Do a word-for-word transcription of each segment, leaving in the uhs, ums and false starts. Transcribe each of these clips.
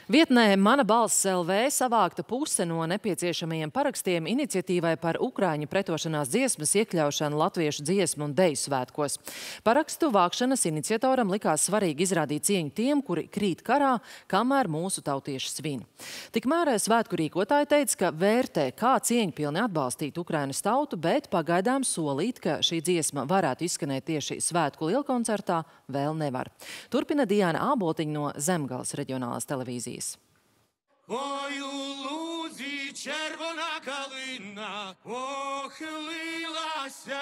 Vietnē Mana balss L V savākta puse no nepieciešamajiem parakstiem iniciatīvai par Ukraiņu pretošanās dziesmas iekļaušanu latviešu dziesmu un deju svētkos. Parakstu vākšanas iniciatoram likās svarīgi izrādīt cieņu tiem, kuri krīt karā, kamēr mūsu tautieši svin. Tikmēr svētku rīkotāji teica, ka vērtē, kā cieņpilni atbalstīt Ukrainas tautu, bet pagaidām solīt, ka šī dziesma varētu izskanēt tieši svētku lielkoncertā, vēl nevar. Turpina Diana Āboltiņa no Zemgales reģionālās televīzijas. Ой, у лузі червона калина похилилася.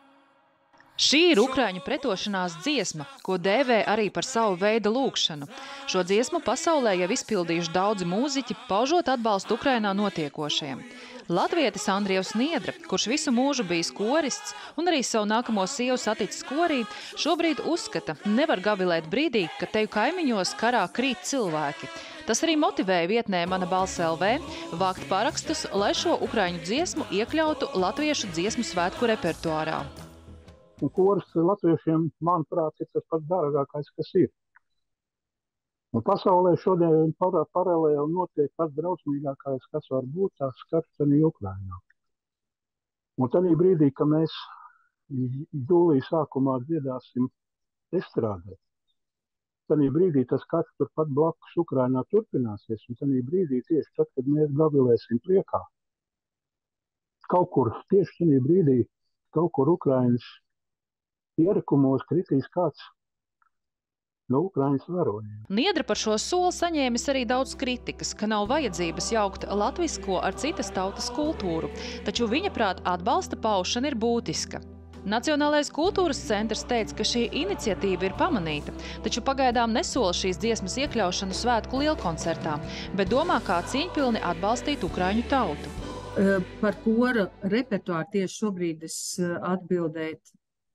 Šī ir Ukraiņu pretošanās dziesma, ko dēvē arī par savu veidu lūgšanu. Šo dziesmu pasaulē jau izpildījuši daudzi mūziķi, paužot atbalstu Ukrainā notiekošajiem. Latvietis Andrievs Niedra, kurš visu mūžu bijis korists un arī savu nākamo sievu saticis korī, šobrīd uzskata, nevar gavilēt brīdī, kad teju kaimiņos karā krīt cilvēki. Tas arī motivēja vietnē Mana balss L V vākt parakstus, lai šo ukraiņu dziesmu iekļautu latviešu dziesmu svētku repertuārā. Koris latviešiem, manuprāt, ir tas pats dārgākais, kas ir. Un pasaulē šodien paralēli notiek pats drausmīgākais, kas var būt, tās karš arī Ukrainā. Un tādā brīdī, ka mēs jūlija sākumā dziedāsim estrādē, tādā brīdī tas karš turpat blakus Ukrainā turpināsies, un tādā brīdī tieši tad, kad mēs gavilēsim priekā, kaut kur tieši tādā brīdī, kaut kur Ukrainas ierakumos kritīs kāds no Ukrainas varoņiem. Niedra par šo soli saņēmis arī daudz kritikas, ka nav vajadzības jaukt latvisko ar citas tautas kultūru, taču viņa prāt atbalsta paušana ir būtiska. Nacionālais kultūras centrs teica, ka šī iniciatīva ir pamanīta, taču pagaidām nesola šīs dziesmas iekļaušanu svētku lielkoncertā, bet domā, kā cieņpilni atbalstīt Ukraiņu tautu. Par kora repertuāru tieši šobrīd es atbildēt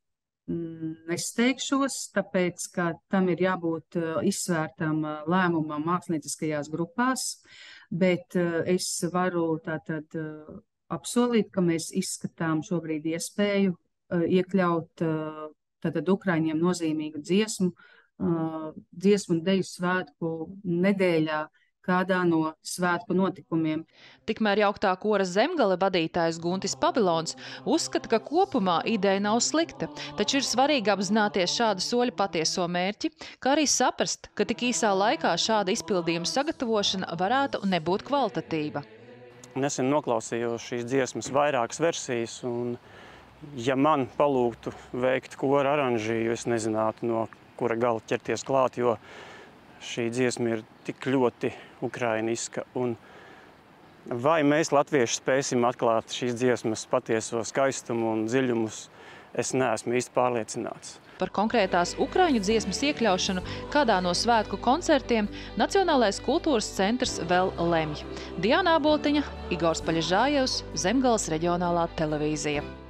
nesteigšos, tāpēc, ka tam ir jābūt izsvērtam lēmumam mākslinieckajās grupās, bet es varu tātad apsolīt, ka mēs izskatām šobrīd iespēju iekļaut tātad Ukraiņiem nozīmīgu dziesmu, dziesmu un deju svētku nedēļā, kādā no svētku notikumiem. Tikmēr jauktā kora Zemgale vadītājs Guntis Pavilons uzskata, ka kopumā ideja nav slikta, taču ir svarīgi apzināties šādu soļu patieso mērķi, kā arī saprast, ka tik īsā laikā šāda izpildījuma sagatavošana varētu nebūt kvalitatīva. Nesen noklausījos šīs dziesmas vairākas versijas, un ja man palūgtu veikt kora aranžiju, es nezinātu, no kura gala ķerties klāt, jo šī dziesma ir tik ļoti ukrainiska, un vai mēs latvieši spēsim atklāt šīs dziesmas patieso skaistumu un dziļumus, es neesmu īsti pārliecināts. Par konkrētās ukraiņu dziesmas iekļaušanu kādā no svētku koncertiem Nacionālais kultūras centrs vēl lemj. Diana Āboltiņa, Igors Paļežājevs, Zemgales reģionālā televīzija.